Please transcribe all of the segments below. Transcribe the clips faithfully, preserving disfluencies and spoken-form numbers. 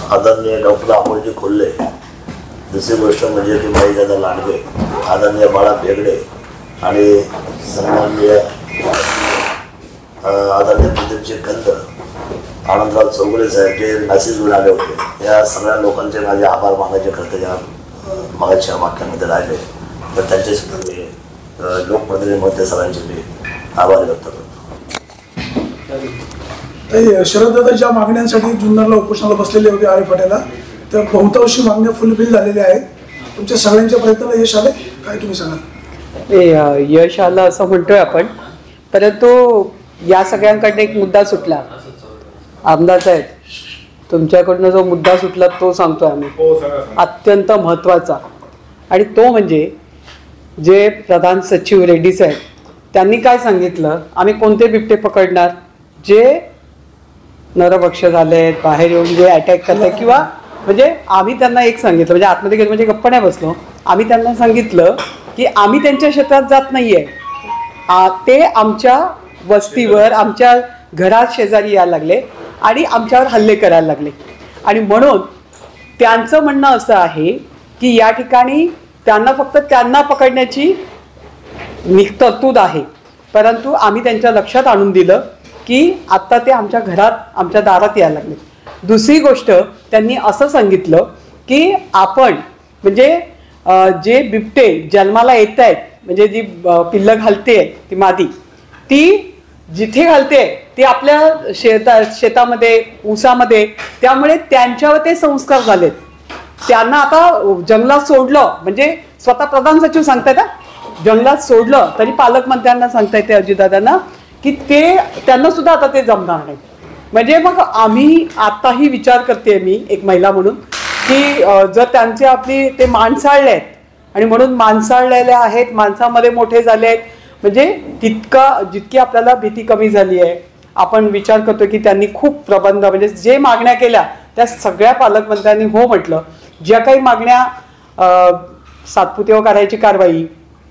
आदरणीय डॉक्टर अमोलजी खोल्ले, दुसरी गोष्ट म्हणजे की माईदादा लांडगे, आदरणीय बाळा बेगडे आणि सन्माननीय आदरणीय प्रदीपजी कंद, आनंदराव चौगुले साहेब जे मेसेज घेऊन आले होते, या सगळ्या लोकांचे माझे आभार मानायचे करते या मागाच्या वाक्यामध्ये राहिले. तर त्यांचे सुद्धा मी लोकप्रतिनिधी मध्ये सगळ्यांचे मी आभार व्यक्त करतो. शरददादा ज्या मागण्यांसाठी जुन्नरला उपोषणाला बसलेले होते आळे फाट्याला, तर बहुतांशी मागण्या फुलफिल झालेल्या आहेत. तुमच्या सगळ्यांच्या प्रयत्नाला यश आले काय तुम्ही सांगाल? यश आलं असं म्हणतोय आपण, परंतु या सगळ्यांकडनं एक मुद्दा सुटला. आमदार साहेब, तुमच्याकडनं जो मुद्दा सुटला तो सांगतोय आम्ही, अत्यंत महत्त्वाचा. आणि तो म्हणजे जे प्रधान सचिव रेड्डी साहेब त्यांनी काय सांगितलं, आम्ही कोणते बिबटे पकडणार जे नरभक्ष झालेत, बाहेर येऊन जे अटॅक करतात, किंवा म्हणजे आम्ही त्यांना एक सांगितलं, म्हणजे आतमध्ये गेलो म्हणजे गप्पा नाही बसलो, आम्ही त्यांना सांगितलं की आम्ही त्यांच्या क्षेत्रात जात नाही आहे, ते आमच्या वस्तीवर आमच्या घरात शेजारी यायला लागले आणि आमच्यावर हल्ले करायला लागले. आणि म्हणून त्यांचं म्हणणं असं आहे की या ठिकाणी त्यांना फक्त त्यांना पकडण्याची तरतूद आहे, परंतु आम्ही त्यांच्या लक्षात आणून दिलं की आत्ता ते आमच्या घरात आमच्या दारात यायला लागले. दुसरी गोष्ट त्यांनी असं सांगितलं की आपण म्हणजे जे बिबटे जन्माला येत आहेत, म्हणजे जी पिल्लं घालते ती मादी, ती जिथे घालते ती आपल्या शेता शेतामध्ये ऊसामध्ये, त्यामुळे त्यांच्यावर ते संस्कार झालेत. त्यांना आता जंगलात सोडलं म्हणजे स्वतः प्रधान सचिव सांगतायत, जंगलात सोडलं तरी पालकमंत्र्यांना सांगता येते अजितदादांना की ते त्यांना सुद्धा आता ते जमणार नाही. म्हणजे मग आम्ही आताही विचार करते मी एक महिला म्हणून की जर त्यांचे आपली ते माणसाळले आहेत आणि म्हणून माणसाळलेले आहेत, माणसामध्ये मोठे झाले आहेत, म्हणजे तितका जितकी आपल्याला भीती कमी झाली आहे. आपण विचार करतो की त्यांनी खूप प्रबंध म्हणजे जे मागण्या केल्या त्या सगळ्या पालकमंत्र्यांनी हो म्हटलं. ज्या काही मागण्या सातपुतेवर करायची कारवाई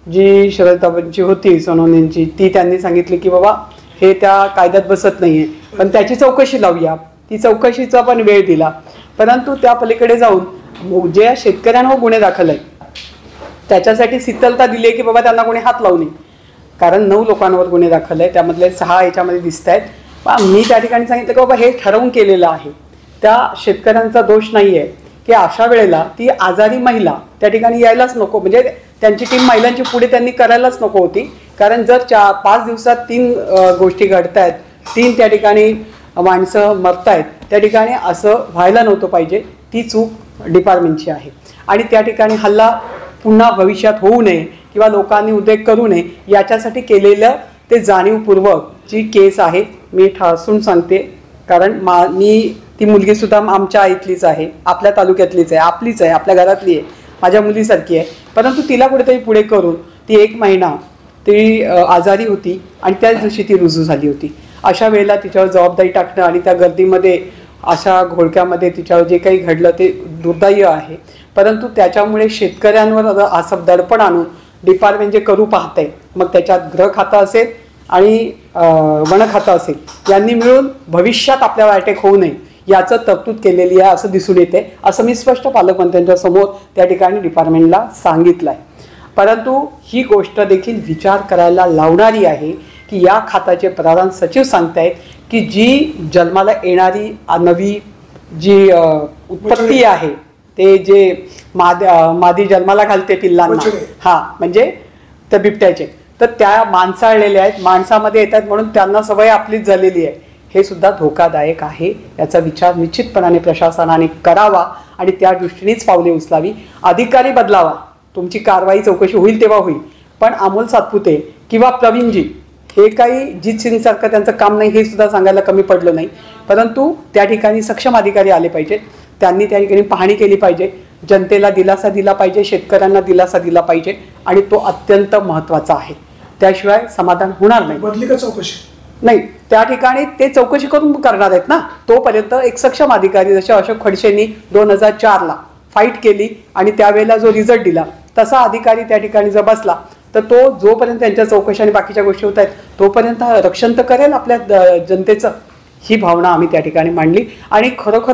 जी शरददादांची होती सोनवणेंची, ती त्यांनी सांगितली की बाबा हे त्या कायद्यात बसत नाहीये, पण त्याची चौकशी लावूया. ती चौकशीचा पण वेळ दिला, परंतु त्या पलीकडे जाऊन जे शेतकऱ्यांवर गुन्हे दाखल आहेत त्याच्यासाठी शीतलता दिली आहे की बाबा त्यांना कोणी हात लावू नये, कारण नऊ लोकांवर गुन्हे दाखल आहे, त्यामधले सहा याच्यामध्ये दिसत आहेत. मी त्या ठिकाणी सांगितलं की बाबा हे ठरवून केलेलं आहे, त्या शेतकऱ्यांचा दोष नाही आहे की अशा वेळेला ती आजारी महिला त्या ठिकाणी यायलाच नको, म्हणजे त्यांची टीम महिलांची पुढे त्यांनी करायलाच नको होती. कारण जर चार पाच दिवसात तीन गोष्टी घडत आहेत, तीन त्या ठिकाणी माणसं मरत आहेत, त्या ठिकाणी असं व्हायला नव्हतं पाहिजे. ती चूक डिपार्टमेंटची आहे आणि त्या ठिकाणी हल्ला पुन्हा भविष्यात होऊ नये किंवा लोकांनी उद्योग करू नये याच्यासाठी केलेलं ते जाणीवपूर्वक जी केस आहे. मी ठासून सांगते, कारण मा मी ती मुलगीसुद्धा आमच्या इथलीच आहे, आपल्या तालुक्यातलीच आहे, आपलीच आहे, आपल्या घरातली आहे, माझ्या मुलीसारखी आहे, परंतु तिला कुठेतरी पुढे करून ती एक महिना ती आजारी होती आणि त्याच दिवशी ती रुजू झाली होती. अशा वेळेला तिच्यावर जबाबदारी टाकणं आणि त्या गर्दीमध्ये अशा घोळक्यामध्ये तिच्यावर जे काही घडलं ते दुर्दैव आहे. परंतु त्याच्यामुळे शेतकऱ्यांवर असं दडपण आणून डिपार्टमेंट जे करू पाहतंय, मग त्याच्यात गृह खातं असेल आणि वन खातं असेल, यांनी मिळून भविष्यात आपल्याला अटॅक होऊ नये याचं तरतूद केलेली आहे असं दिसून येते, असं मी स्पष्ट पालकमंत्र्यांच्या समोर त्या ठिकाणी डिपार्टमेंटला सांगितलं आहे. परंतु ही गोष्ट देखील विचार करायला लावणारी आहे की या खात्याचे प्रधान सचिव सांगतायत की जी जन्माला येणारी नवी जी उत्पत्ती आहे, ते जे माद मादी जन्माला घालते पिल्लांना, हा म्हणजे त्या बिबट्याचे, तर त्या माणसाळलेल्या आहेत, माणसामध्ये येतात, म्हणून त्यांना सवय आपलीच झालेली आहे. हे सुद्धा धोकादायक आहे. याचा विचार निश्चितपणाने प्रशासनाने करावा आणि त्या दृष्टीनेच पावले उचलावी. अधिकारी बदलावा, तुमची कारवाई चौकशी होईल तेव्हा होईल, पण अमोल सातपुते किंवा प्रवीणजी हे काही जित सिंगसारखं त्यांचं काम नाही हे सुद्धा सांगायला कमी पडलं नाही. परंतु त्या ठिकाणी सक्षम अधिकारी आले पाहिजेत, त्यांनी त्या ठिकाणी पाहणी केली पाहिजे, जनतेला दिलासा दिला पाहिजे, शेतकऱ्यांना दिलासा दिला पाहिजे आणि तो अत्यंत महत्त्वाचा आहे. त्याशिवाय समाधान होणार नाही. बदली का चौकशी नाही, त्या ठिकाणी ते चौकशी करून करणार आहेत ना, तोपर्यंत एक सक्षम अधिकारी जसे अशोक खडसेंनी दोन हजार चारला फाईट केली आणि त्यावेळेला जो रिझल्ट दिला तसा अधिकारी त्या ठिकाणी जर बसला तर तो जोपर्यंत त्यांच्या चौकशी आणि बाकीच्या गोष्टी होत आहेत तोपर्यंत रक्षण तर करेल आपल्या जनतेचं. ही भावना आम्ही त्या ठिकाणी मांडली आणि खरोखरच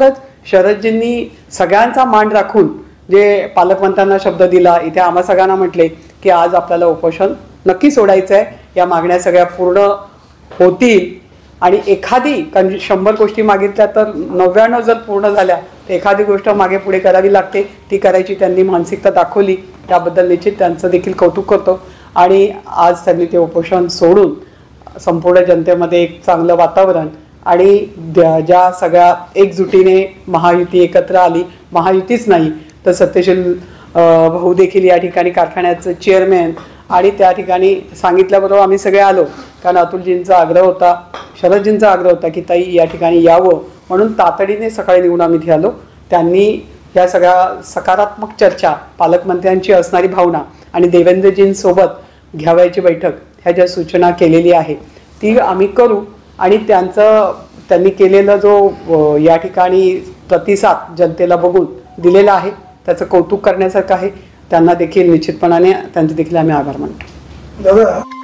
शरदजींनी सगळ्यांचा मान राखून जे पालकमंत्र्यांना शब्द दिला, इथे आम्हा सगळ्यांना म्हटले की आज आपल्याला उपोषण नक्की सोडायचं आहे, या मागण्या सगळ्या पूर्ण होतील आणि एखादी कारण शंभर गोष्टी मागितल्या तर नव्याण्णव जर पूर्ण झाल्या तर एखादी गोष्ट मागे पुढे करावी लागते, ती करायची त्यांनी मानसिकता दाखवली, त्याबद्दल निश्चित त्यांचं देखील कौतुक करतो. आणि आज त्यांनी ते उपोषण सोडून संपूर्ण जनतेमध्ये एक चांगलं वातावरण आणि ज्या सगळ्या एकजुटीने महायुती एकत्र आली, महायुतीच नाही तर सत्यशील भाऊ देखील या ठिकाणी कारखान्याचं चेअरमॅन आणि त्या ठिकाणी सांगितल्याबरोबर आम्ही सगळे आलो, कारण अतुलजींचा आग्रह होता, शरदजींचा आग्रह होता की ताई या ठिकाणी यावं, म्हणून तातडीने सकाळी निघून आम्ही इथे आलो. त्यांनी या सगळ्या सकारात्मक चर्चा, पालकमंत्र्यांची असणारी भावना आणि देवेंद्रजींसोबत घ्यावयाची बैठक ह्या ज्या सूचना केलेली आहे ती आम्ही करू. आणि त्यांचं त्यांनी केलेला जो या ठिकाणी प्रतिसाद जनतेला बघून दिलेला आहे त्याचं कौतुक करण्यासारखं आहे. त्यांना देखील निश्चितपणाने त्यांचे देखील आम्ही आभार मानतो. दादा